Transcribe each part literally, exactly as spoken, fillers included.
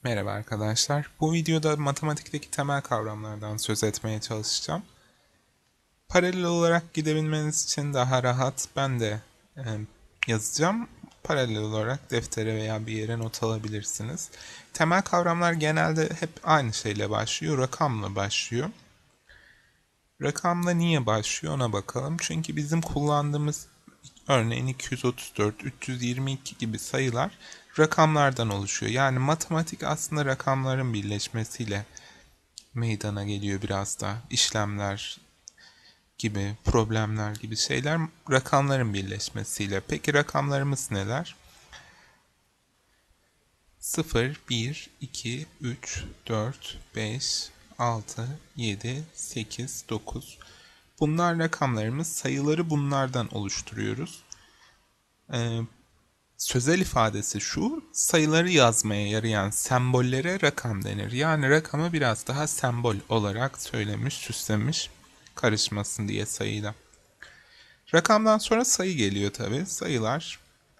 Merhaba arkadaşlar. Bu videoda matematikteki temel kavramlardan söz etmeye çalışacağım. Paralel olarak gidebilmeniz için daha rahat ben de e, yazacağım. Paralel olarak deftere veya bir yere not alabilirsiniz. Temel kavramlar genelde hep aynı şeyle başlıyor. Rakamla başlıyor. Rakamla niye başlıyor ona bakalım. Çünkü bizim kullandığımız örneğin iki yüz otuz dört, üç yüz yirmi iki gibi sayılar rakamlardan oluşuyor. Yani matematik aslında rakamların birleşmesiyle meydana geliyor biraz da. İşlemler gibi, problemler gibi şeyler rakamların birleşmesiyle. Peki rakamlarımız neler? sıfır, bir, iki, üç, dört, beş, altı, yedi, sekiz, dokuz. Bunlar rakamlarımız. Sayıları bunlardan oluşturuyoruz. Ee, sözel ifadesi şu, sayıları yazmaya yarayan sembollere rakam denir. Yani rakamı biraz daha sembol olarak söylemiş, süslemiş, karışmasın diye sayıyla. Rakamdan sonra sayı geliyor tabi. Sayılar.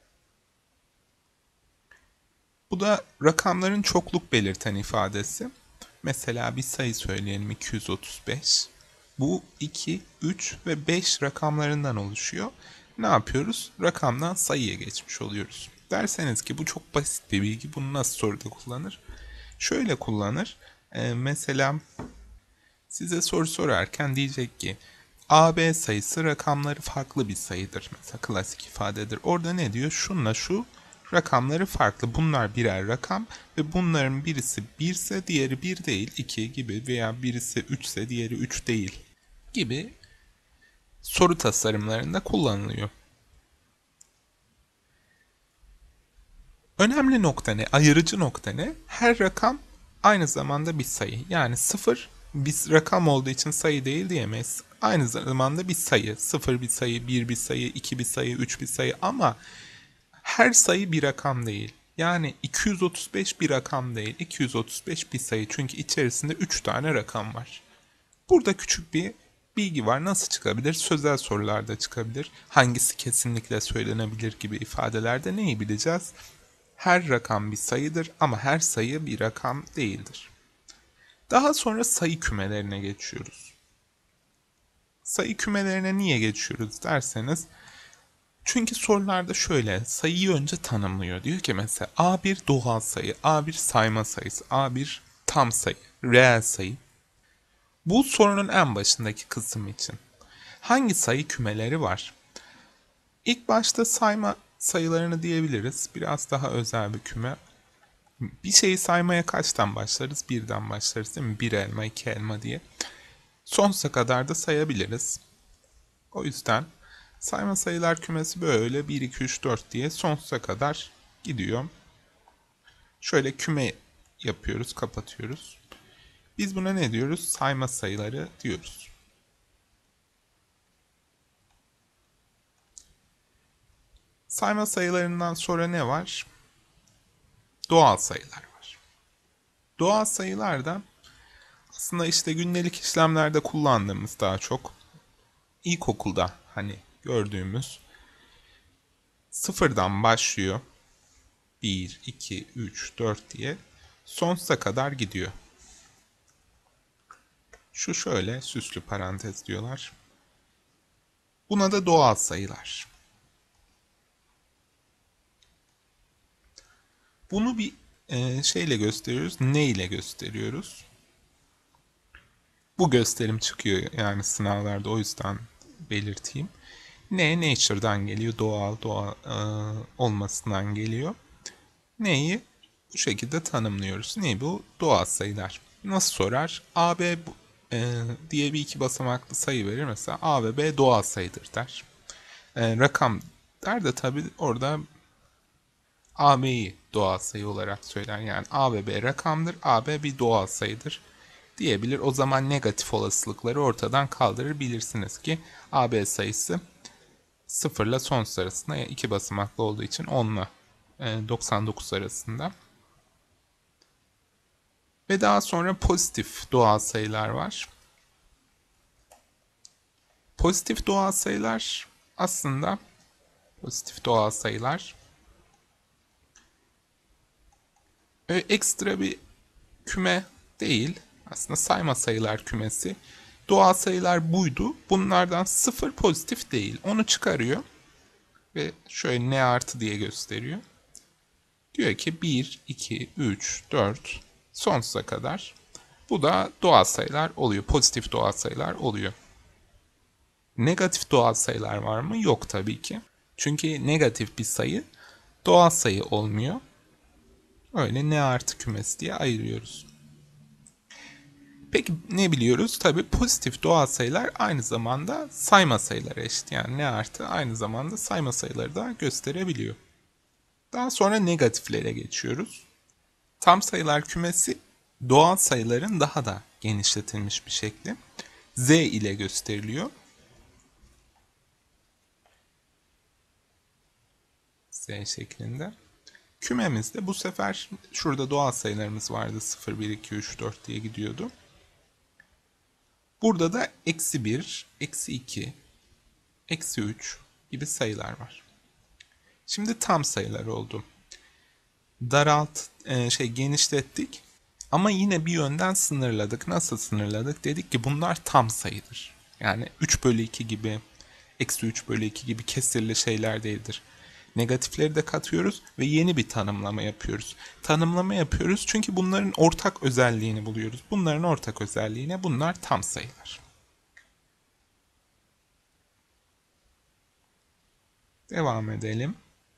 Bu da rakamların çokluk belirten ifadesi. Mesela bir sayı söyleyelim iki yüz otuz beş. Bu iki, üç ve beş rakamlarından oluşuyor. Ne yapıyoruz? Rakamdan sayıya geçmiş oluyoruz. Derseniz ki bu çok basit bir bilgi. Bunu nasıl soruda kullanır? Şöyle kullanır. Ee, mesela size soru sorarken diyecek ki A B sayısı rakamları farklı bir sayıdır. Mesela klasik ifadedir. Orada ne diyor? Şunla şu rakamları farklı. Bunlar birer rakam ve bunların birisi bir ise diğeri bir değil, iki gibi veya birisi üç ise diğeri üç değil gibi soru tasarımlarında kullanılıyor. Önemli nokta ne? Ayırıcı nokta ne? Her rakam aynı zamanda bir sayı. Yani sıfır bir rakam olduğu için sayı değil diyemeyiz. Aynı zamanda bir sayı. Sıfır bir sayı, bir bir sayı, iki bir sayı, üç bir sayı ama her sayı bir rakam değil. Yani iki yüz otuz beş bir rakam değil. iki yüz otuz beş bir sayı çünkü içerisinde üç tane rakam var. Burada küçük bir bilgi var. Nasıl çıkabilir? Sözel sorularda çıkabilir. Hangisi kesinlikle söylenebilir gibi ifadelerde neyi bileceğiz? Her rakam bir sayıdır ama her sayı bir rakam değildir. Daha sonra sayı kümelerine geçiyoruz. Sayı kümelerine niye geçiyoruz derseniz, çünkü sorularda şöyle sayıyı önce tanımlıyor. Diyor ki mesela A bir doğal sayı, A bir sayma sayısı, A bir tam sayı, reel sayı. Bu sorunun en başındaki kısım için. Hangi sayı kümeleri var? İlk başta sayma sayılarını diyebiliriz. Biraz daha özel bir küme. Bir şeyi saymaya kaçtan başlarız? Birden başlarız değil mi? Bir elma, iki elma diye. Sonsuza kadar da sayabiliriz. O yüzden sayma sayılar kümesi böyle bir, iki, üç, dört diye sonsuza kadar gidiyor. Şöyle küme yapıyoruz, kapatıyoruz. Biz buna ne diyoruz? Sayma sayıları diyoruz. Sayma sayılarından sonra ne var? Doğal sayılar var. Doğal sayılar da aslında işte gündelik işlemlerde kullandığımız daha çok ilkokulda hani gördüğümüz sıfırdan başlıyor. bir, iki, üç, dört diye sonsuza kadar gidiyor. Şu şöyle süslü parantez diyorlar. Buna da doğal sayılar. Bunu bir e, şeyle gösteriyoruz. Ne ile gösteriyoruz? Bu gösterim çıkıyor yani sınavlarda, o yüzden belirteyim. Ne nature'dan geliyor, doğal, doğal e, olmasından geliyor. Neyi bu şekilde tanımlıyoruz. Ne bu? Doğal sayılar. Nasıl sorar? A, B e, diye bir iki basamaklı sayı verir. Mesela A ve B doğal sayıdır der. E, rakam der de tabii orada A, B'yi doğal sayı olarak söyler. Yani A ve B rakamdır, A, B bir doğal sayıdır diyebilir. O zaman negatif olasılıkları ortadan kaldırır. Bilirsiniz ki A, B sayısı sıfır ile sonsuz arasında, yani iki basamaklı olduğu için on ile doksan dokuz arasında. Ve daha sonra pozitif doğal sayılar var. Pozitif doğal sayılar aslında pozitif doğal sayılar Öyle ekstra bir küme değil. Aslında sayma sayılar kümesi. Doğal sayılar buydu. Bunlardan sıfır pozitif değil. Onu çıkarıyor. Ve şöyle n artı diye gösteriyor. Diyor ki bir, iki, üç, dört sonsuza kadar. Bu da doğal sayılar oluyor. Pozitif doğal sayılar oluyor. Negatif doğal sayılar var mı? Yok tabii ki. Çünkü negatif bir sayı doğal sayı olmuyor. Öyle n artı kümesi diye ayırıyoruz. Peki ne biliyoruz? Tabii pozitif doğal sayılar aynı zamanda sayma sayılara eşit. Yani n artı aynı zamanda sayma sayıları da gösterebiliyor. Daha sonra negatiflere geçiyoruz. Tam sayılar kümesi doğal sayıların daha da genişletilmiş bir şekli. Z ile gösteriliyor. Z şeklinde. Kümemizde bu sefer şurada doğal sayılarımız vardı. sıfır, bir, iki, üç, dört diye gidiyordu. Burada da eksi bir, eksi iki, eksi üç gibi sayılar var. Şimdi tam sayılar oldu. Daralt, e, şey genişlettik ama yine bir yönden sınırladık. Nasıl sınırladık? Dedik ki bunlar tam sayıdır. Yani üç bölü iki gibi, eksi üç bölü iki gibi kesirli şeyler değildir. Negatifleri de katıyoruz ve yeni bir tanımlama yapıyoruz. Tanımlama yapıyoruz çünkü bunların ortak özelliğini buluyoruz. Bunların ortak özelliğine bunlar tam sayılar. Devam edelim.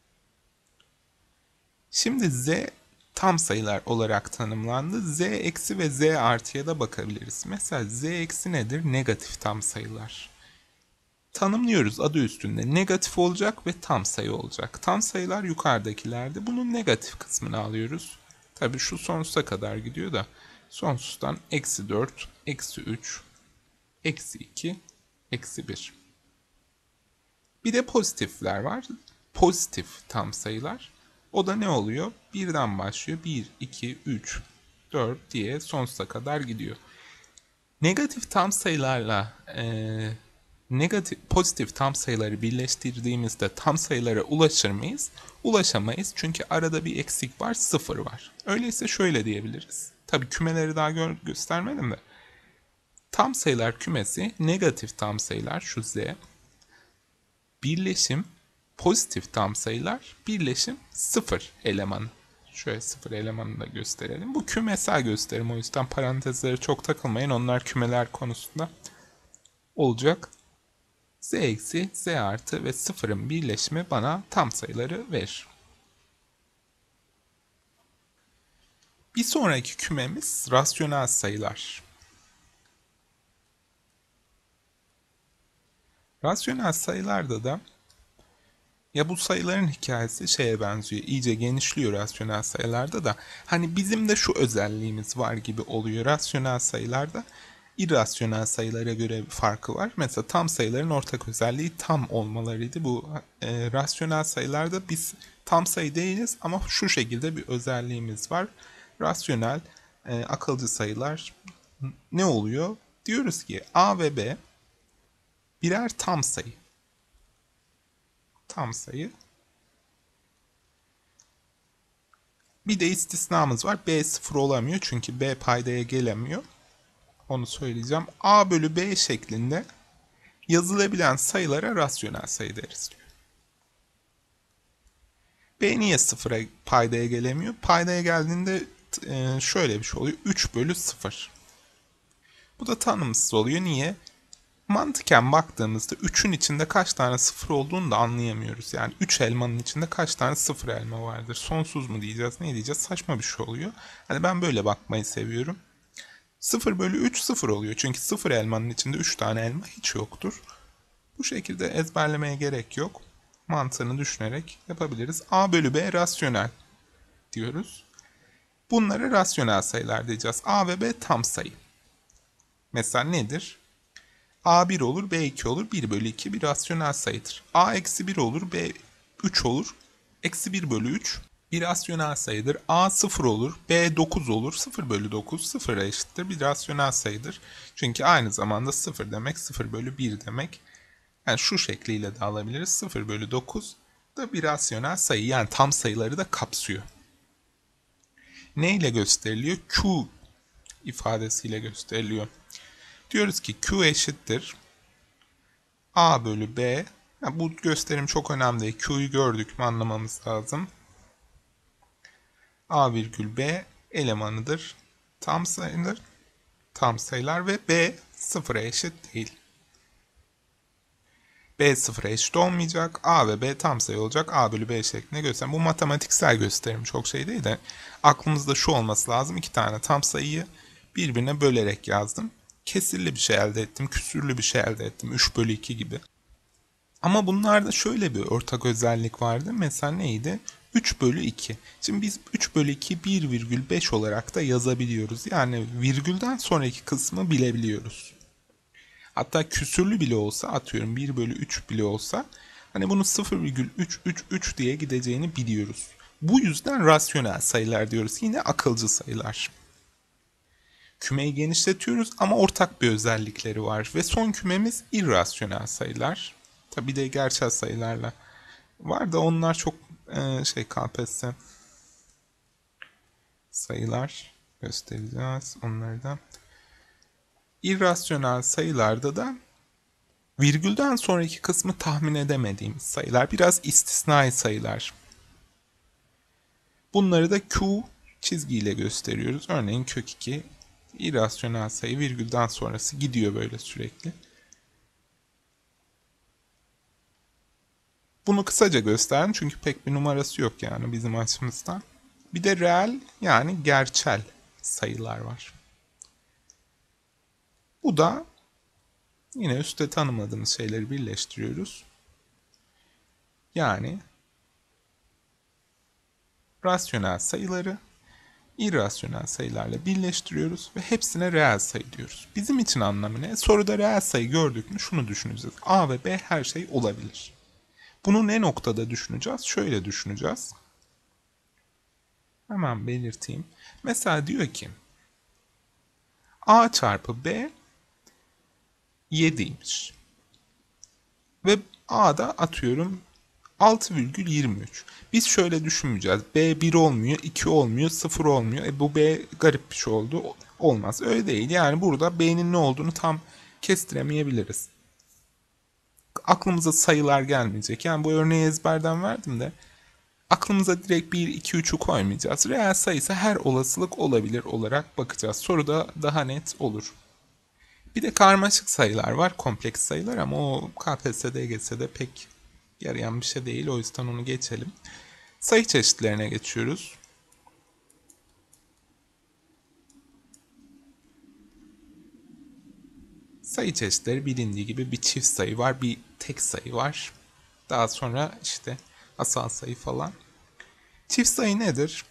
Şimdi z tam sayılar olarak tanımlandı. Z eksi ve z artıya da bakabiliriz. Mesela z eksi nedir? Negatif tam sayılar. Tanımlıyoruz adı üstünde. Negatif olacak ve tam sayı olacak. Tam sayılar yukarıdakilerde. Bunun negatif kısmını alıyoruz. Tabi şu sonsuza kadar gidiyor da sonsuzdan eksi dört, eksi üç, eksi iki, eksi bir. Bir de pozitifler var. Pozitif tam sayılar. O da ne oluyor? birden başlıyor. bir, iki, üç, dört diye sonsuza kadar gidiyor. Negatif tam sayılarla e, negatif, pozitif tam sayıları birleştirdiğimizde tam sayılara ulaşır mıyız? Ulaşamayız çünkü arada bir eksik var, sıfır var. Öyleyse şöyle diyebiliriz. Tabii kümeleri daha gö göstermedim de. Tam sayılar kümesi negatif tam sayılar şu z. Birleşim pozitif tam sayılar birleşim sıfır elemanı. Şöyle sıfır elemanını da gösterelim. Bu kümesel gösterim, o yüzden parantezlere çok takılmayın. Onlar kümeler konusunda olacak. Z eksi, Z artı ve sıfırın birleşimi bana tam sayıları verir. Bir sonraki kümemiz rasyonel sayılar. Rasyonel sayılarda da ya bu sayıların hikayesi şeye benziyor. İyice genişliyor rasyonel sayılarda da. Hani bizim de şu özelliğimiz var gibi oluyor. Rasyonel sayılarda irrasyonel sayılara göre bir farkı var. Mesela tam sayıların ortak özelliği tam olmalarıydı. Bu e, rasyonel sayılarda biz tam sayı değiliz ama şu şekilde bir özelliğimiz var. Rasyonel, e, akılcı sayılar ne oluyor? Diyoruz ki A ve B birer tam sayı. Tam sayı. Bir de istisnamız var. B sıfır olamıyor çünkü B paydaya gelemiyor. Onu söyleyeceğim. A bölü B şeklinde yazılabilen sayılara rasyonel sayı deriz diyor. B niye sıfıra paydaya gelemiyor? Paydaya geldiğinde şöyle bir şey oluyor. üç bölü sıfır. Bu da tanımsız oluyor. Niye? Mantıken baktığımızda üçün içinde kaç tane sıfır olduğunu da anlayamıyoruz. Yani üç elmanın içinde kaç tane sıfır elma vardır? Sonsuz mu diyeceğiz? Ne diyeceğiz? Saçma bir şey oluyor. Hani ben böyle bakmayı seviyorum. sıfır bölü üç sıfır oluyor. Çünkü sıfır elmanın içinde üç tane elma hiç yoktur. Bu şekilde ezberlemeye gerek yok. Mantığını düşünerek yapabiliriz. A bölü B rasyonel diyoruz. Bunlara rasyonel sayılar diyeceğiz. A ve B tam sayı. Mesela nedir? A bir olur, B iki olur, bir bölü iki bir rasyonel sayıdır. A eksi bir olur, B üç olur, eksi bir bölü üç bir rasyonel sayıdır. A sıfır olur, B dokuz olur, sıfır bölü dokuz sıfıra eşittir, bir rasyonel sayıdır. Çünkü aynı zamanda sıfır demek sıfır bölü bir demek. Yani şu şekliyle de alabiliriz. sıfır bölü dokuz da bir rasyonel sayı, yani tam sayıları da kapsıyor. Ne ile gösteriliyor? Q ifadesiyle gösteriliyor. Diyoruz ki Q eşittir A bölü B. Ya bu gösterim çok önemli değil. Q'yu gördük mü anlamamız lazım. A virgül B elemanıdır. Tam sayıdır. Tam sayılar ve B sıfıra eşit değil. B sıfıra eşit olmayacak. A ve B tam sayı olacak. A bölü B şeklinde gösterim. Bu matematiksel gösterim, çok şey değil de aklımızda şu olması lazım. İki tane tam sayıyı birbirine bölerek yazdım. Kesirli bir şey elde ettim. Küsürlü bir şey elde ettim. üç bölü iki gibi. Ama bunlarda şöyle bir ortak özellik vardı. Mesela neydi? üç bölü iki. Şimdi biz üç bölü ikiyi bir virgül beş olarak da yazabiliyoruz. Yani virgülden sonraki kısmı bilebiliyoruz. Hatta küsürlü bile olsa, atıyorum bir bölü üç bile olsa, hani bunu sıfır virgül üç üç üç diye gideceğini biliyoruz. Bu yüzden rasyonel sayılar diyoruz. Yine akılcı sayılar. Kümeyi genişletiyoruz ama ortak bir özellikleri var. Ve son kümemiz irrasyonel sayılar. Tabi de gerçel sayılarla var da onlar çok e, şey K P S S sayılar göstereceğiz onları da. İrrasyonel sayılarda da virgülden sonraki kısmı tahmin edemediğimiz sayılar, biraz istisnai sayılar. Bunları da Q çizgiyle gösteriyoruz. Örneğin kök iki irrasyonel sayı, virgülden sonrası gidiyor böyle sürekli. Bunu kısaca gösterdim çünkü pek bir numarası yok yani bizim açımızdan. Bir de reel yani gerçel sayılar var. Bu da yine üstte tanımadığımız şeyleri birleştiriyoruz. Yani rasyonel sayıları irrasyonel sayılarla birleştiriyoruz ve hepsine reel sayı diyoruz. Bizim için anlamı ne? Soruda reel sayı gördük mü şunu düşüneceğiz. A ve B her şey olabilir. Bunu ne noktada düşüneceğiz? Şöyle düşüneceğiz. Hemen belirteyim. Mesela diyor ki A çarpı B yediymiş. Ve A'da atıyorum altı virgül yirmi üç. Biz şöyle düşünmeyeceğiz. B bir olmuyor, iki olmuyor, sıfır olmuyor. E bu B garip bir şey oldu. Olmaz. Öyle değil. Yani burada B'nin ne olduğunu tam kestiremeyebiliriz. Aklımıza sayılar gelmeyecek. Yani bu örneği ezberden verdim de aklımıza direkt bir, iki, üçü koymayacağız. Reel sayısı her olasılık olabilir olarak bakacağız. Soruda daha net olur. Bir de karmaşık sayılar var, kompleks sayılar ama o K P S S'de, E G S'de pek yarayan bir şey değil. O yüzden onu geçelim. Sayı çeşitlerine geçiyoruz. Sayı çeşitleri bilindiği gibi bir çift sayı var, bir tek sayı var. Daha sonra işte asal sayı falan. Çift sayı nedir?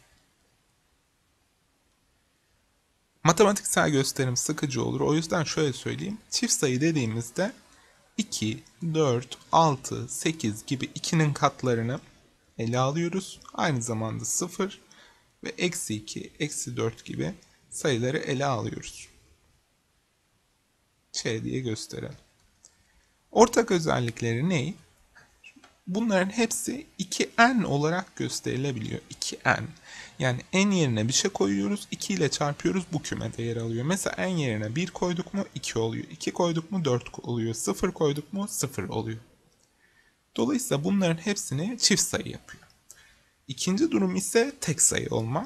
Matematiksel gösterim sıkıcı olur. O yüzden şöyle söyleyeyim. Çift sayı dediğimizde iki, dört, altı, sekiz gibi ikinin katlarını ele alıyoruz. Aynı zamanda sıfır ve eksi iki, eksi dört gibi sayıları ele alıyoruz. Şey diye gösterelim. Ortak özellikleri ne? Bunların hepsi iki n olarak gösterilebiliyor. iki n. Yani n yerine bir şey koyuyoruz, iki ile çarpıyoruz, bu kümede yer alıyor. Mesela n yerine bir koyduk mu iki oluyor. iki koyduk mu dört oluyor. sıfır koyduk mu sıfır oluyor. Dolayısıyla bunların hepsini çift sayı yapıyor. İkinci durum ise tek sayı olma.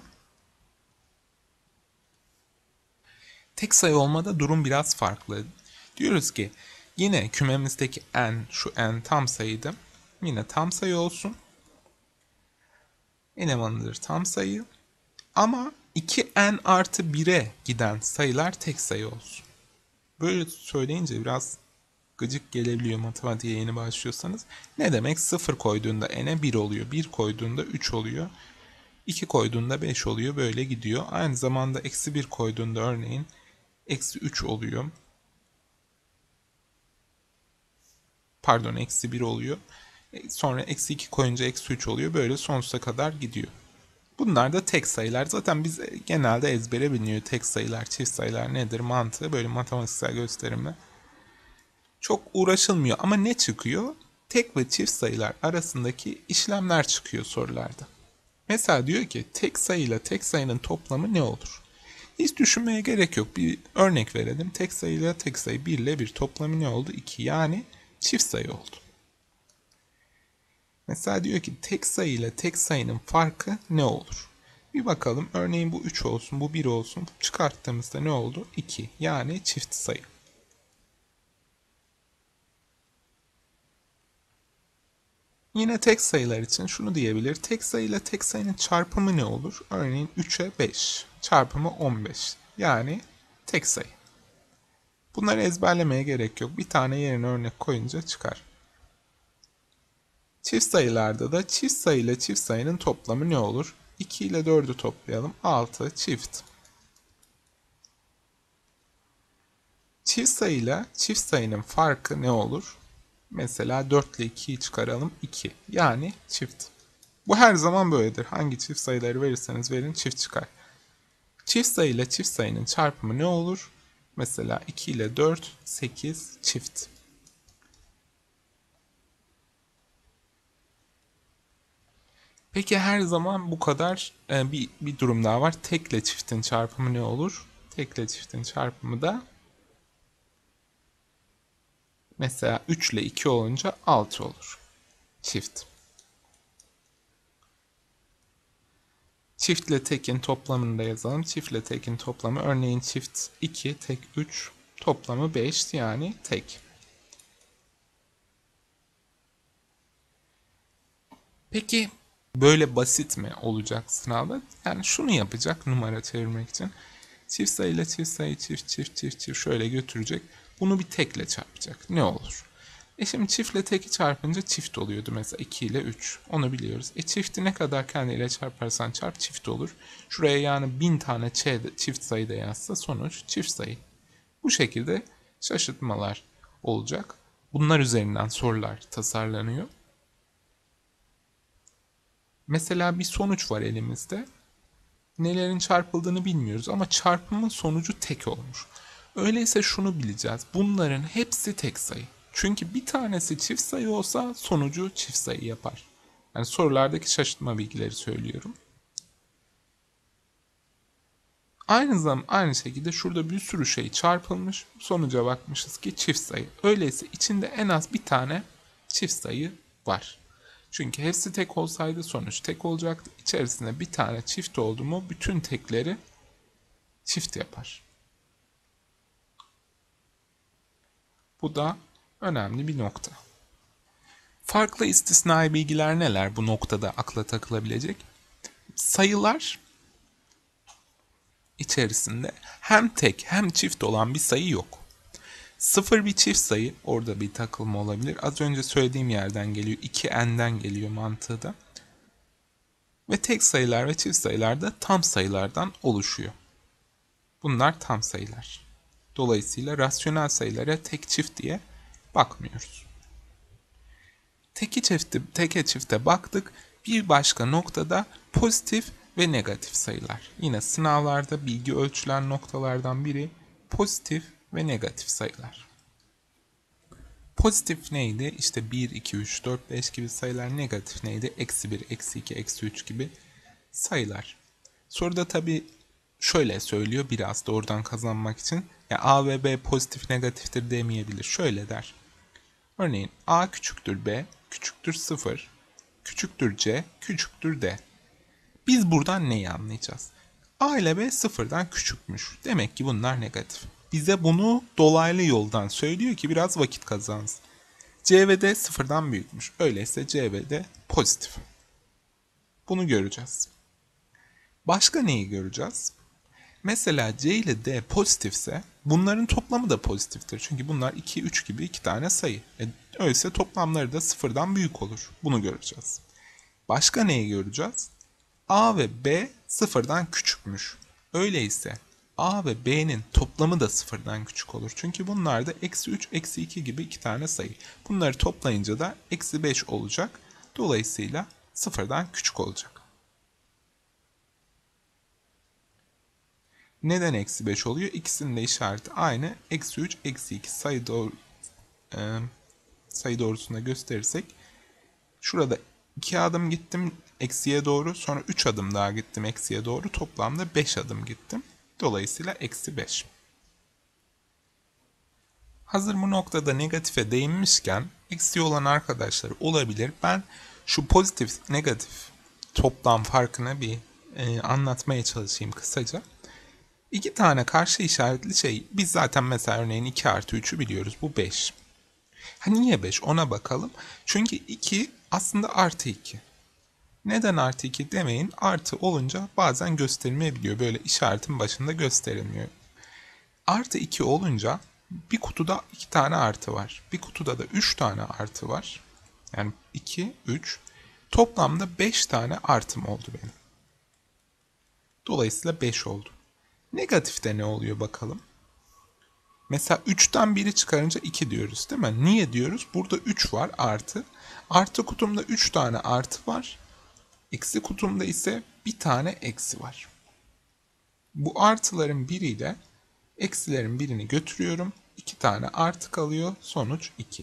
Tek sayı olmada durum biraz farklı. Diyoruz ki yine kümemizdeki n, şu n tam sayıydı. Yine tam sayı olsun. Elemanıdır tam sayı. Ama iki n artı bire giden sayılar tek sayı olsun. Böyle söyleyince biraz gıcık gelebiliyor matematiğe yeni başlıyorsanız. Ne demek? sıfır koyduğunda n'e bir oluyor. bir koyduğunda üç oluyor. iki koyduğunda beş oluyor. Böyle gidiyor. Aynı zamanda eksi bir koyduğunda örneğin eksi üç oluyor. Pardon eksi bir oluyor. Sonra eksi iki koyunca eksi üç oluyor. Böyle sonsuza kadar gidiyor. Bunlar da tek sayılar. Zaten biz genelde ezbere biliniyor tek sayılar, çift sayılar nedir mantığı böyle matematiksel gösterimle. Çok uğraşılmıyor ama ne çıkıyor? Tek ve çift sayılar arasındaki işlemler çıkıyor sorularda. Mesela diyor ki tek sayı ile tek sayının toplamı ne olur? Hiç düşünmeye gerek yok. Bir örnek verelim. Tek sayı ile tek sayı bir ile bir toplamı ne oldu? iki. Yani çift sayı oldu. Mesela diyor ki tek sayı ile tek sayının farkı ne olur? Bir bakalım. Örneğin bu üç olsun, bu bir olsun. Çıkarttığımızda ne oldu? iki. Yani çift sayı. Yine tek sayılar için şunu diyebilir. Tek sayı ile tek sayının çarpımı ne olur? Örneğin üçe beş. Çarpımı on beş. Yani tek sayı. Bunları ezberlemeye gerek yok. Bir tane yerine örnek koyunca çıkar. Çift sayılarda da çift sayı ile çift sayının toplamı ne olur? iki ile dördü toplayalım. altı çift. Çift sayı ile çift sayının farkı ne olur? Mesela dört ile ikiyi çıkaralım. iki. Yani çift. Bu her zaman böyledir. Hangi çift sayıları verirseniz verin çift çıkar. Çift sayı ile çift sayının çarpımı ne olur? Mesela iki ile dört, sekiz çift. Peki her zaman bu kadar e, bir, bir durum daha var. Tek ile çiftin çarpımı ne olur? Tek ile çiftin çarpımı da mesela üç ile iki olunca altı olur. Çift. Çiftle tekin toplamını da yazalım. Çiftle tekin toplamı örneğin çift iki, tek üç, toplamı beş yani tek. Peki böyle basit mi olacak sınavda? Yani şunu yapacak numara çevirmek için. Çift sayıyla çift sayı çift çift çift çift şöyle götürecek. Bunu bir tekle çarpacak. Ne olur? E şimdi çiftle teki çarpınca çift oluyordu mesela iki ile üç. Onu biliyoruz. E çifti ne kadar kendiyle çarparsan çarp çift olur. Şuraya yani bin tane çift sayı da yazsa sonuç çift sayı. Bu şekilde şaşırtmalar olacak. Bunlar üzerinden sorular tasarlanıyor. Mesela bir sonuç var elimizde. Nelerin çarpıldığını bilmiyoruz ama çarpımın sonucu tek olmuş. Öyleyse şunu bileceğiz. Bunların hepsi tek sayı. Çünkü bir tanesi çift sayı olsa sonucu çift sayı yapar. Yani sorulardaki şaşırtma bilgileri söylüyorum. Aynı zaman aynı şekilde şurada bir sürü şey çarpılmış. Sonuca bakmışız ki çift sayı. Öyleyse içinde en az bir tane çift sayı var. Çünkü hepsi tek olsaydı sonuç tek olacaktı. İçerisinde bir tane çift oldu mu bütün tekleri çift yapar. Bu da önemli bir nokta. Farklı istisnai bilgiler neler bu noktada akla takılabilecek? Sayılar içerisinde hem tek hem çift olan bir sayı yok. Sıfır bir çift sayı, orada bir takılma olabilir. Az önce söylediğim yerden geliyor. iki n'den geliyor mantığı da. Ve tek sayılar ve çift sayılar da tam sayılardan oluşuyor. Bunlar tam sayılar. Dolayısıyla rasyonel sayılara tek çift diye bakmıyoruz. Teki çifte, teke çifte baktık. Bir başka noktada pozitif ve negatif sayılar. Yine sınavlarda bilgi ölçülen noktalardan biri pozitif ve negatif sayılar. Pozitif neydi? İşte bir, iki, üç, dört, beş gibi sayılar. Negatif neydi? Eksi bir, eksi iki, eksi üç gibi sayılar. Soruda tabi şöyle söylüyor biraz doğrudan kazanmak için. Ya A ve B pozitif negatiftir demeyebilir. Şöyle der. Örneğin A küçüktür B, küçüktür sıfır, küçüktür C, küçüktür D. Biz buradan neyi anlayacağız? A ile B sıfırdan küçükmüş. Demek ki bunlar negatif. Bize bunu dolaylı yoldan söylüyor ki biraz vakit kazansın. C ve D sıfırdan büyükmüş. Öyleyse C ve D pozitif. Bunu göreceğiz. Başka neyi göreceğiz? Mesela C ile D pozitifse bunların toplamı da pozitiftir. Çünkü bunlar iki, üç gibi iki tane sayı. E, öyleyse toplamları da sıfırdan büyük olur. Bunu göreceğiz. Başka neyi göreceğiz? A ve B sıfırdan küçükmüş. Öyleyse A ve B'nin toplamı da sıfırdan küçük olur. Çünkü bunlar da eksi üç, eksi iki gibi iki tane sayı. Bunları toplayınca da eksi beş olacak. Dolayısıyla sıfırdan küçük olacak. Neden eksi beş oluyor? İkisinin de işareti aynı. Eksi üç, eksi iki sayı, doğru, e, sayı doğrusunda gösterirsek şurada iki adım gittim eksiye doğru, sonra üç adım daha gittim eksiye doğru, toplamda beş adım gittim. Dolayısıyla eksi beş. Hazır bu noktada negatife değinmişken eksi olan arkadaşlar olabilir. Ben şu pozitif negatif toplam farkını bir e, anlatmaya çalışayım kısaca. İki tane karşı işaretli şey, biz zaten mesela örneğin iki artı üçü biliyoruz, bu beş. Ha niye beş, ona bakalım. Çünkü iki aslında artı iki. Neden artı iki demeyin, artı olunca bazen gösterilmeyebiliyor. Böyle işaretin başında gösterilmiyor. Artı iki olunca bir kutuda iki tane artı var. Bir kutuda da üç tane artı var. Yani iki, üç. Toplamda beş tane artım oldu benim. Dolayısıyla beş oldu. Negatifte ne oluyor bakalım. Mesela üçten biri çıkarınca iki diyoruz değil mi? Niye diyoruz? Burada üç var artı. Artı kutumda üç tane artı var. Eksi kutumda ise bir tane eksi var. Bu artıların biriyle eksilerin birini götürüyorum. iki tane artı kalıyor. Sonuç iki.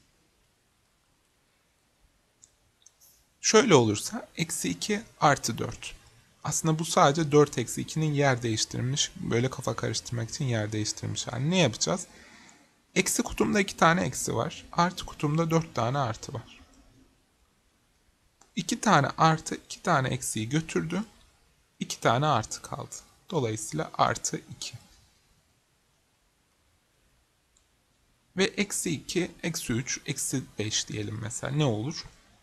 Şöyle olursa eksi iki artı dört. Aslında bu sadece dört eksi ikinin yer değiştirilmiş. Böyle kafa karıştırmak için yer değiştirilmiş. Yani ne yapacağız? Eksi kutumda iki tane eksi var. Artı kutumda dört tane artı var. iki tane artı iki tane eksiyi götürdü. iki tane artı kaldı. Dolayısıyla artı iki. Ve eksi iki, eksi üç, eksi beş diyelim mesela. Ne olur?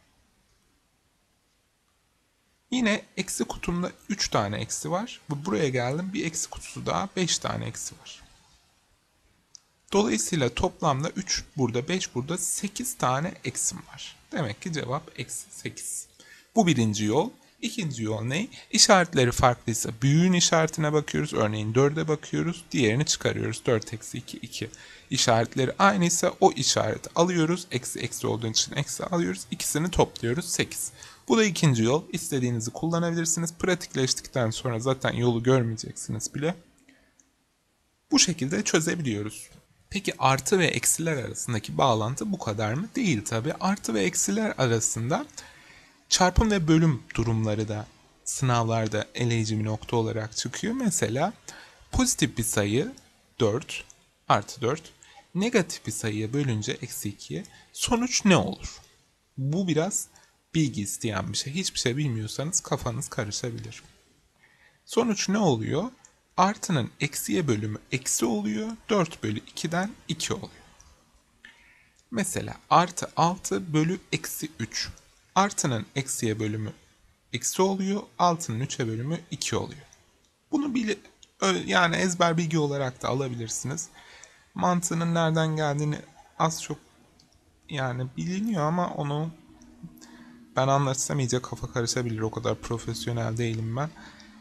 Yine eksi kutumda üç tane eksi var. Buraya geldim, bir eksi kutusu daha, beş tane eksi var. Dolayısıyla toplamda üç burada, beş burada, sekiz tane eksim var. Demek ki cevap eksi sekiz. Bu birinci yol. İkinci yol ne? İşaretleri farklıysa büyüğün işaretine bakıyoruz. Örneğin dörde bakıyoruz. Diğerini çıkarıyoruz. dört eksi iki, iki. İşaretleri aynıysa o işareti alıyoruz. Eksi eksi olduğu için eksi alıyoruz. İkisini topluyoruz. sekiz. Bu da ikinci yol. İstediğinizi kullanabilirsiniz. Pratikleştikten sonra zaten yolu görmeyeceksiniz bile. Bu şekilde çözebiliyoruz. Peki artı ve eksiler arasındaki bağlantı bu kadar mı? Değil tabi. Artı ve eksiler arasında çarpım ve bölüm durumları da sınavlarda eleyici bir nokta olarak çıkıyor. Mesela pozitif bir sayı dört artı dört, negatif bir sayıya bölünce eksi ikiye sonuç ne olur? Bu biraz bilgi isteyen bir şey. Hiçbir şey bilmiyorsanız kafanız karışabilir. Sonuç ne oluyor? Artının eksiye bölümü eksi oluyor. dört bölü ikiden iki oluyor. Mesela artı altı bölü eksi üç. Artının eksiye bölümü eksi oluyor. Altının üçe bölümü iki oluyor. Bunu bile, yani ezber bilgi olarak da alabilirsiniz. Mantığının nereden geldiğini az çok yani biliniyor ama onu ben anlatsam iyice kafa karışabilir. O kadar profesyonel değilim ben.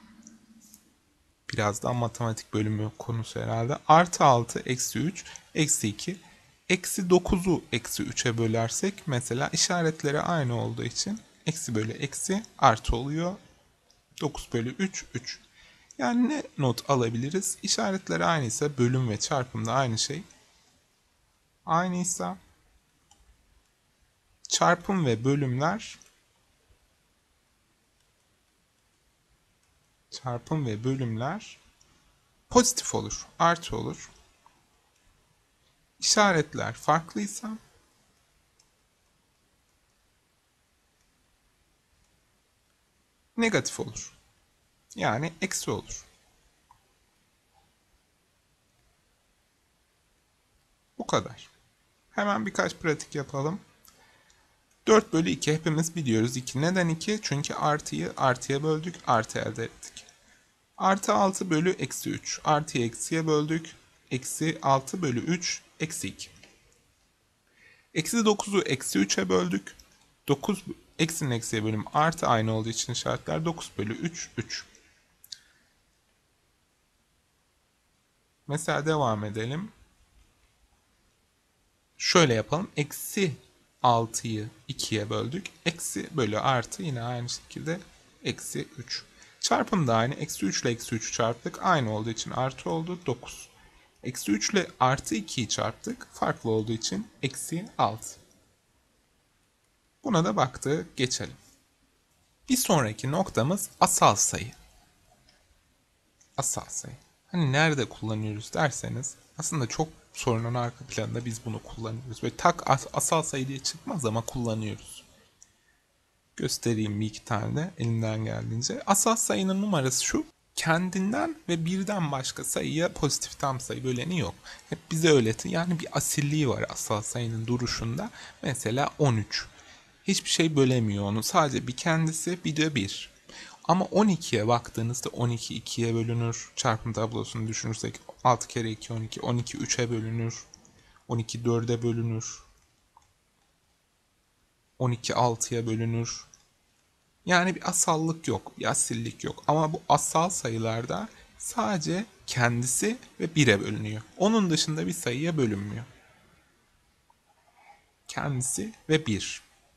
Biraz daha matematik bölümü konusu herhalde. Artı altı, eksi üç, eksi iki. Eksi dokuzu eksi üçe bölersek mesela işaretleri aynı olduğu için eksi bölü eksi artı oluyor. dokuz bölü üç, üç. Yani ne not alabiliriz? İşaretleri aynıysa bölüm ve çarpım da aynı şey. Aynıysa çarpım ve bölümler çarpım ve bölümler pozitif olur, artı olur. İşaretler farklıysa negatif olur. Yani eksi olur. Bu kadar. Hemen birkaç pratik yapalım. dört bölü iki hepimiz biliyoruz. iki. Neden iki? Çünkü artıyı artıya böldük, artı elde ettik. Artı altı bölü eksi üç. Artıyı eksiye böldük. Eksi altı bölü üç, eksi iki. Eksi dokuzu eksi üçe böldük. dokuz eksinin eksiye bölümü artı aynı olduğu için işaretler dokuz bölü üç, üç. Mesela devam edelim. Şöyle yapalım. Eksi altıyı ikiye böldük. Eksi bölü artı yine aynı şekilde eksi üç. Çarpım da aynı. Eksi üç ile eksi üçü çarptık. Aynı olduğu için artı oldu. dokuz. Eksi üç ile artı ikiyi çarptık. Farklı olduğu için eksi altı. Buna da baktık, geçelim. Bir sonraki noktamız asal sayı. Asal sayı. Hani nerede kullanıyoruz derseniz aslında çok sorunun arka planında biz bunu kullanıyoruz. Böyle tak as asal sayı diye çıkmaz ama kullanıyoruz. Göstereyim bir iki tane de elimden geldiğince. Asal sayının numarası şu. Kendinden ve birden başka sayıya pozitif tam sayı böleni yok. Hep bize öğretin. Yani bir asilliği var asal sayının duruşunda. Mesela on üç. Hiçbir şey bölemiyor onu. Sadece bir kendisi, bir de bir. Ama on ikiye baktığınızda on iki ikiye bölünür. Çarpım tablosunu düşünürsek altı kere iki on iki. on iki üçe bölünür. on iki dörde bölünür. on iki altıya bölünür. Yani bir asallık yok, bir asillik yok. Ama bu asal sayılarda sadece kendisi ve bire bölünüyor. Onun dışında bir sayıya bölünmüyor. Kendisi ve bir.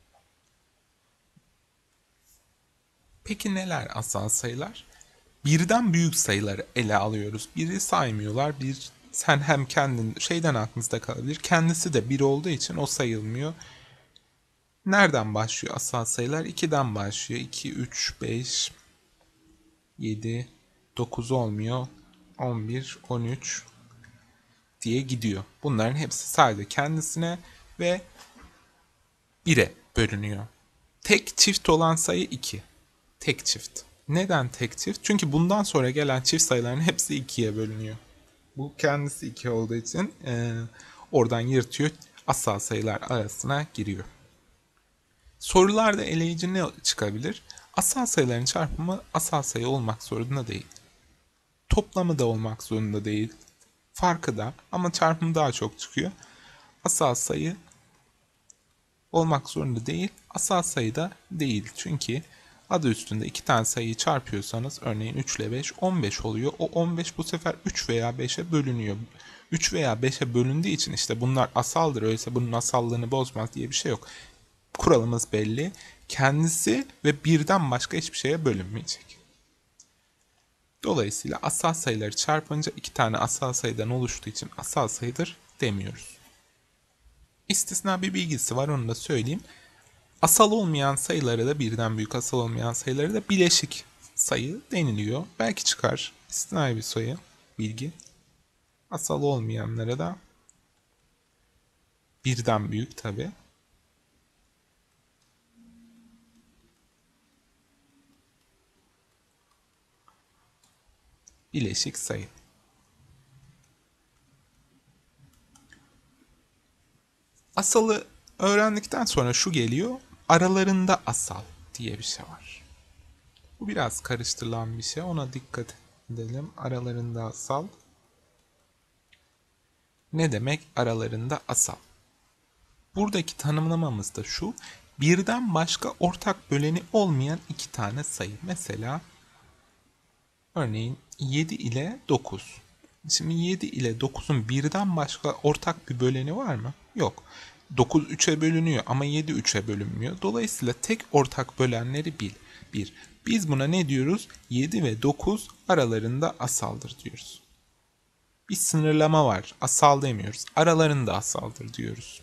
Peki neler asal sayılar? Birden büyük sayıları ele alıyoruz. Biri saymıyorlar. Bir sen hem kendin şeyden aklınızda kalabilir. Kendisi de bir olduğu için o sayılmıyor. Nereden başlıyor asal sayılar? ikiden başlıyor. iki, üç, beş, yedi, dokuz olmuyor. on bir, on üç diye gidiyor. Bunların hepsi sadece kendisine ve bire bölünüyor. Tek çift olan sayı iki. Tek çift. Neden tek çift? Çünkü bundan sonra gelen çift sayıların hepsi ikiye bölünüyor. Bu kendisi iki olduğu için e, oradan yırtıyor. Asal sayılar arasına giriyor. Sorularda eleyici ne çıkabilir? Asal sayıların çarpımı asal sayı olmak zorunda değil. Toplamı da olmak zorunda değil. Farkı da ama çarpımı daha çok çıkıyor. Asal sayı olmak zorunda değil. Asal sayı da değil. Çünkü adı üstünde iki tane sayıyı çarpıyorsanız örneğin üç ile beş on beş oluyor. O on beş bu sefer üç veya beşe bölünüyor. üç veya beşe bölündüğü için işte bunlar asaldır. Öyleyse bunun asallığını bozmaz diye bir şey yok. Kuralımız belli. Kendisi ve birden başka hiçbir şeye bölünmeyecek. Dolayısıyla asal sayıları çarpınca iki tane asal sayıdan oluştuğu için asal sayıdır demiyoruz. İstisna bir bilgisi var, onu da söyleyeyim. Asal olmayan sayıları da birden büyük asal olmayan sayıları da bileşik sayı deniliyor. Belki çıkar. İstisnai bir sayı, bilgi. Asal olmayanlara da birden büyük tabi. Bileşik sayı. Asalı öğrendikten sonra şu geliyor. Aralarında asal diye bir şey var. Bu biraz karıştırılan bir şey. Ona dikkat edelim. Aralarında asal. Ne demek aralarında asal? Buradaki tanımlamamız da şu. Birden başka ortak böleni olmayan iki tane sayı. Mesela örneğin yedi ile dokuz. Şimdi yedi ile dokuzun birden başka ortak bir böleni var mı? Yok. dokuz üçe bölünüyor ama yedi üçe bölünmüyor. Dolayısıyla tek ortak bölenleri bil. bir. Biz buna ne diyoruz? yedi ve dokuz aralarında asaldır diyoruz. Bir sınırlama var. Asal demiyoruz. Aralarında asaldır diyoruz.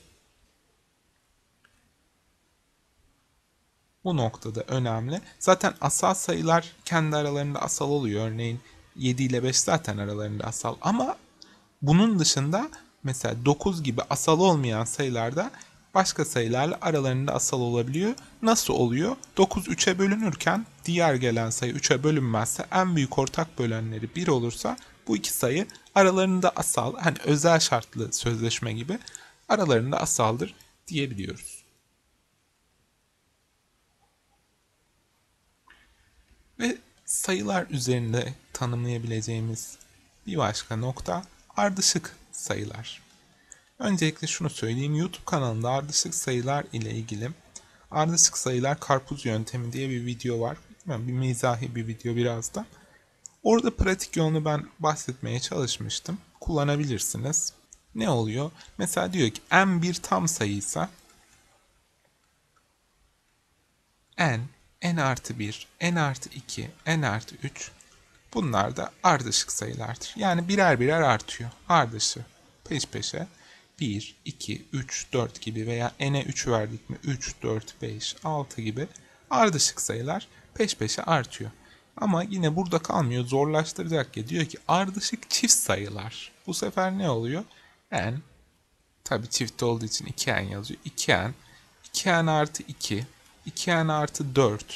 Bu noktada önemli. Zaten asal sayılar kendi aralarında asal oluyor. Örneğin yedi ile beş zaten aralarında asal. Ama bunun dışında mesela dokuz gibi asal olmayan sayılarda başka sayılarla aralarında asal olabiliyor. Nasıl oluyor? dokuz üçe bölünürken diğer gelen sayı üçe bölünmezse en büyük ortak bölenleri bir olursa bu iki sayı aralarında asal, hani özel şartlı sözleşme gibi aralarında asaldır diyebiliyoruz. Ve sayılar üzerinde tanımlayabileceğimiz bir başka nokta ardışık sayılar. Öncelikle şunu söyleyeyim. YouTube kanalında ardışık sayılar ile ilgili ardışık sayılar karpuz yöntemi diye bir video var. Yani bir mizahi bir video biraz da. Orada pratik yolunu ben bahsetmeye çalışmıştım. Kullanabilirsiniz. Ne oluyor? Mesela diyor ki n bir tam sayıysa n, n artı bir, n artı iki, n artı üç bunlar da ardışık sayılardır. Yani birer birer artıyor. Ardışık peş peşe. bir, iki, üç, dört gibi veya n'e üç verdik mi üç, dört, beş, altı gibi ardışık sayılar peş peşe artıyor. Ama yine burada kalmıyor, zorlaştıracak ya, diyor ki ardışık çift sayılar. Bu sefer ne oluyor? N, tabi çift olduğu için iki n yazıyor. iki n, iki n artı iki, iki n artı dört,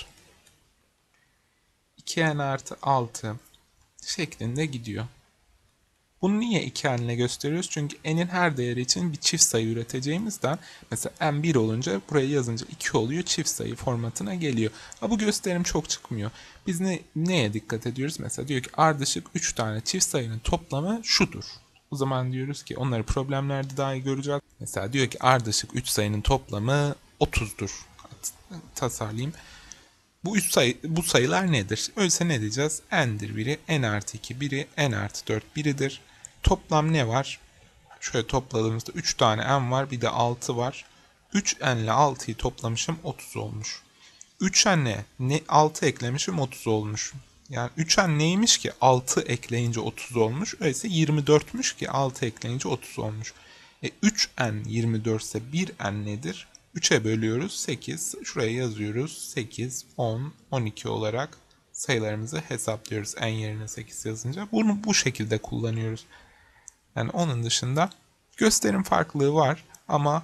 iki n artı altı şeklinde gidiyor. Bunu niye iki n ile gösteriyoruz? Çünkü n'in her değeri için bir çift sayı üreteceğimizden mesela n bir olunca buraya yazınca iki oluyor, çift sayı formatına geliyor. Ama bu gösterim çok çıkmıyor. Biz ne, neye dikkat ediyoruz? Mesela diyor ki ardışık üç tane çift sayının toplamı şudur. O zaman diyoruz ki onları problemlerde daha iyi göreceğiz. Mesela diyor ki ardışık üç sayının toplamı otuzdur. Tasarlayayım. Bu üç sayı, bu sayılar nedir? Öyleyse ne diyeceğiz? N'dir biri, n artı iki biri, n artı dört biridir. Toplam ne var? Şöyle topladığımızda üç tane n var, bir de altı var. üç n ile altıyı toplamışım, otuz olmuş. üç n'e ne altı eklemişim, otuz olmuş. Yani üç n neymiş ki altı ekleyince otuz olmuş. Öyleyse yirmi dörtmüş ki altı ekleyince otuz olmuş. E üç n yirmi dört ise bir n nedir? üçe bölüyoruz, sekiz. Şuraya yazıyoruz. sekiz, on, on iki olarak sayılarımızı hesaplıyoruz. N yerine sekiz yazınca. Bunu bu şekilde kullanıyoruz. Yani onun dışında gösterim farklılığı var ama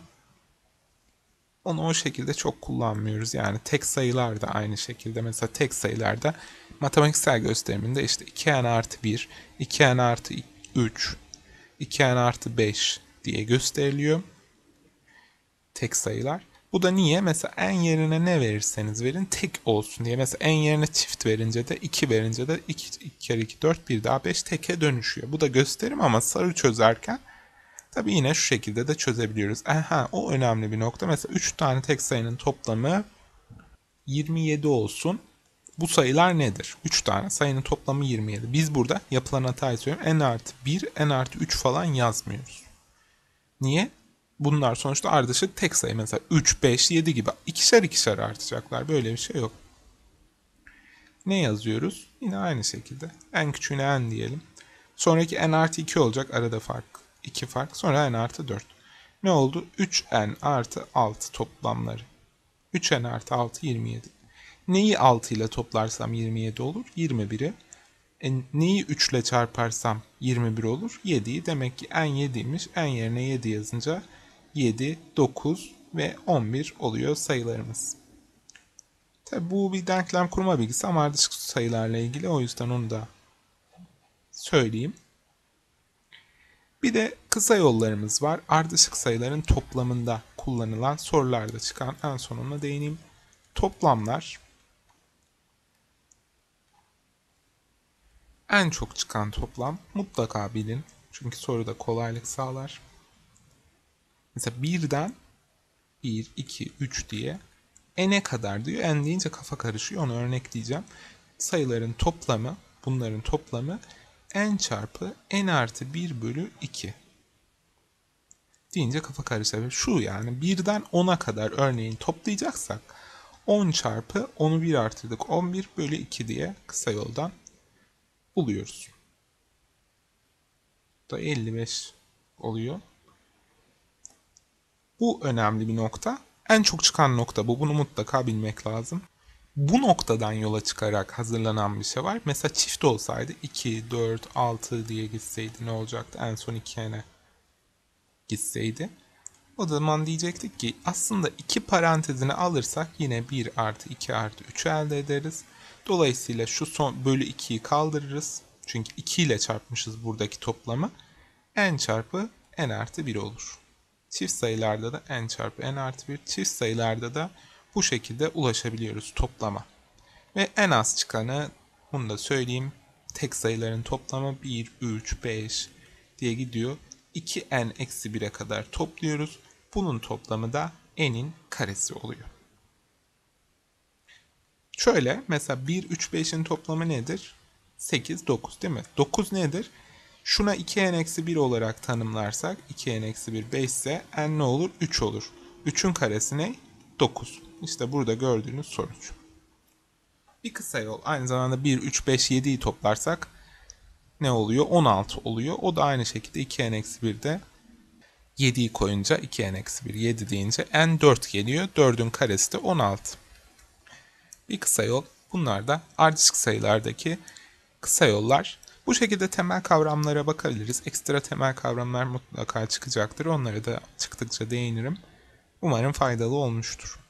onu o şekilde çok kullanmıyoruz. Yani tek sayılar da aynı şekilde. Mesela tek sayılarda matematiksel gösteriminde işte iki n artı bir, iki n artı üç, iki n artı beş diye gösteriliyor. Tek sayılar. Bu da niye? Mesela n yerine ne verirseniz verin tek olsun diye. Mesela n yerine çift verince de iki verince de iki, iki kere iki dört, bir daha beş teke dönüşüyor. Bu da gösterim ama soru çözerken tabi yine şu şekilde de çözebiliyoruz. Aha, o önemli bir nokta. Mesela üç tane tek sayının toplamı yirmi yedi olsun. Bu sayılar nedir? üç tane sayının toplamı yirmi yedi. Biz burada yapılan hatayı söylüyorum. N artı bir, N artı üç falan yazmıyoruz. Niye? Bunlar sonuçta ardışık tek sayı. Mesela üç, beş, yedi gibi ikişer ikişer artacaklar. Böyle bir şey yok. Ne yazıyoruz? Yine aynı şekilde. En küçüğüne n diyelim. Sonraki n artı iki olacak. Arada fark. iki fark. Sonra n artı dört. Ne oldu? üç n artı altı toplamları. üç n artı altı yirmi yedi. Neyi altı ile toplarsam yirmi yedi olur? yirmi biri. E, neyi üç ile çarparsam yirmi bir olur? yediyi. Demek ki n yediymiş. N yerine yedi yazınca yedi, dokuz ve on bir oluyor sayılarımız. Tabi bu bir denklem kurma bilgisi ama ardışık sayılarla ilgili, o yüzden onu da söyleyeyim. Bir de kısa yollarımız var. Ardışık sayıların toplamında kullanılan sorularda çıkan, en sonuna değineyim. Toplamlar en çok çıkan toplam mutlaka bilin. Çünkü soruda kolaylık sağlar. Mesela birden bir, iki, üç diye n'e kadar diyor. N deyince kafa karışıyor. Onu örnekleyeceğim. Sayıların toplamı, bunların toplamı n çarpı n artı bir bölü iki. Deyince kafa karışabilir. Şu yani birden ona kadar örneğin toplayacaksak on çarpı onu bir artırdık. on bir bölü iki diye kısa yoldan buluyoruz. Bu da elli beş oluyor. Bu önemli bir nokta. En çok çıkan nokta bu. Bunu mutlaka bilmek lazım. Bu noktadan yola çıkarak hazırlanan bir şey var. Mesela çift olsaydı iki, dört, altı diye gitseydi ne olacaktı? En son iki n'e gitseydi. O zaman diyecektik ki aslında iki parantezini alırsak yine bir artı iki artı üç elde ederiz. Dolayısıyla şu son bölü ikiyi kaldırırız. Çünkü iki ile çarpmışız buradaki toplamı. N çarpı n artı bir olur. Çift sayılarda da n çarpı n artı bir, çift sayılarda da bu şekilde ulaşabiliyoruz toplama. Ve en az çıkanı, bunu da söyleyeyim, tek sayıların toplamı bir, üç, beş diye gidiyor. iki n eksi bire kadar topluyoruz. Bunun toplamı da n'in karesi oluyor. Şöyle mesela bir, üç, beşin toplamı nedir? sekiz, dokuz değil mi? dokuz nedir? Şuna iki n eksi bir olarak tanımlarsak iki n eksi bir beş ise n ne olur? üç olur. üçün karesi ne? dokuz. İşte burada gördüğünüz sonuç. Bir kısa yol. Aynı zamanda bir, üç, beş, yediyi toplarsak ne oluyor? on altı oluyor. O da aynı şekilde iki n eksi birde yediyi koyunca iki n eksi bir. yedi deyince n dört geliyor. dördün karesi de on altı. Bir kısa yol. Bunlar da ardışık sayılardaki kısa yollar. Bu şekilde temel kavramlara bakabiliriz. Ekstra temel kavramlar mutlaka çıkacaktır. Onlara da çıktıkça değinirim. Umarım faydalı olmuştur.